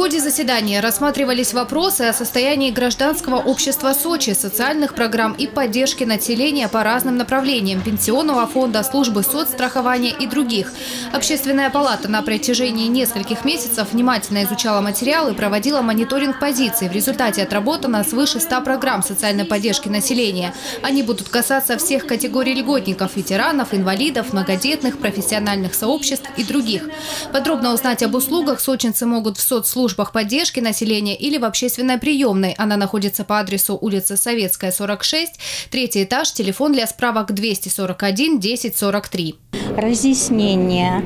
ходе заседания рассматривались вопросы о состоянии гражданского общества Сочи, социальных программ и поддержки населения по разным направлениям – пенсионного фонда, службы соцстрахования и других. Общественная палата на протяжении нескольких месяцев внимательно изучала материалы и проводила мониторинг позиций. В результате отработано свыше 100 программ социальной поддержки населения. Они будут касаться всех категорий льготников – ветеранов, инвалидов, многодетных, профессиональных сообществ и других. Подробно узнать об услугах сочинцы могут в соцслужбах поддержки населения или в общественной приемной. Она находится по адресу улица Советская, 46, третий этаж, телефон для справок 241 10 43. Разъяснение,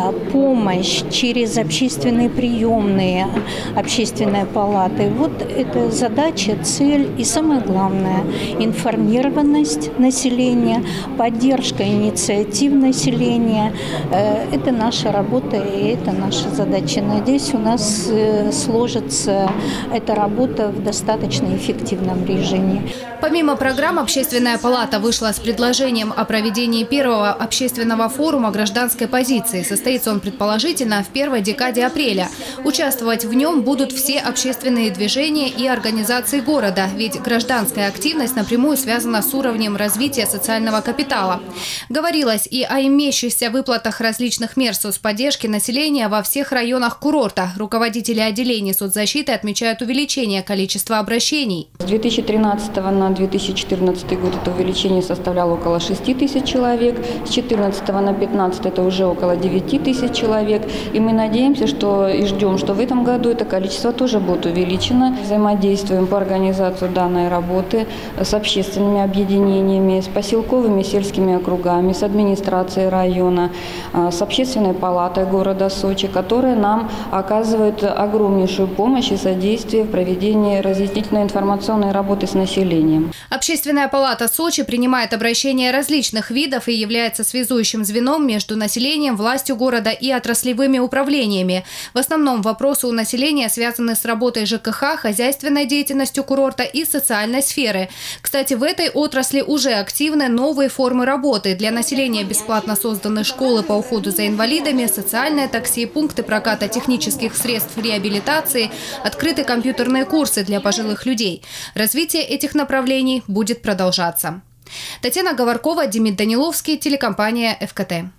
помощь через общественные приемные, общественные палаты. Вот это задача, цель и самое главное – информированность населения, поддержка инициатив населения. Это наша работа и это наша задача. Надеюсь, у нас сложится эта работа в достаточно эффективном режиме. Помимо программ, Общественная палата вышла с предложением о проведении первого общественного форума гражданской позиции. Состоится он предположительно в первой декаде апреля. Участвовать в нем будут все общественные движения и организации города, ведь гражданская активность напрямую связана с уровнем развития социального капитала. Говорилось и о имеющихся выплатах различных мер соцподдержки населения во всех районах курорта. Руководители отделений соцзащиты отмечают увеличение количества обращений. С 2013 на 2014 год это увеличение составляло около 6 тысяч человек, с 2014 на 2015 это уже около 9 тысяч человек. И мы надеемся, и ждем, что в этом году это количество тоже будет увеличено. Взаимодействуем по организации данной работы с общественными объединениями, с поселковыми сельскими округами, с администрацией района, с общественной палатой города Сочи, которые нам оказывают огромнейшую помощь и содействие в проведении разъяснительной информационной работы с населением. Общественная палата Сочи принимает обращения различных видов и является связующим звеном между населением, властью города и отраслевыми управлениями. В основном вопросы у населения связаны с работой ЖКХ, хозяйственной деятельностью курорта и социальной сферы. Кстати, в этой отрасли уже активны новые формы работы. Для населения бесплатно созданы школы по уходу за инвалидами, социальные такси, пункты проката технических средств реабилитации, открыты компьютерные курсы для пожилых людей. Развитие этих направлений будет продолжаться. Татьяна Говоркова, Демид Даниловский, телекомпания ФКТ.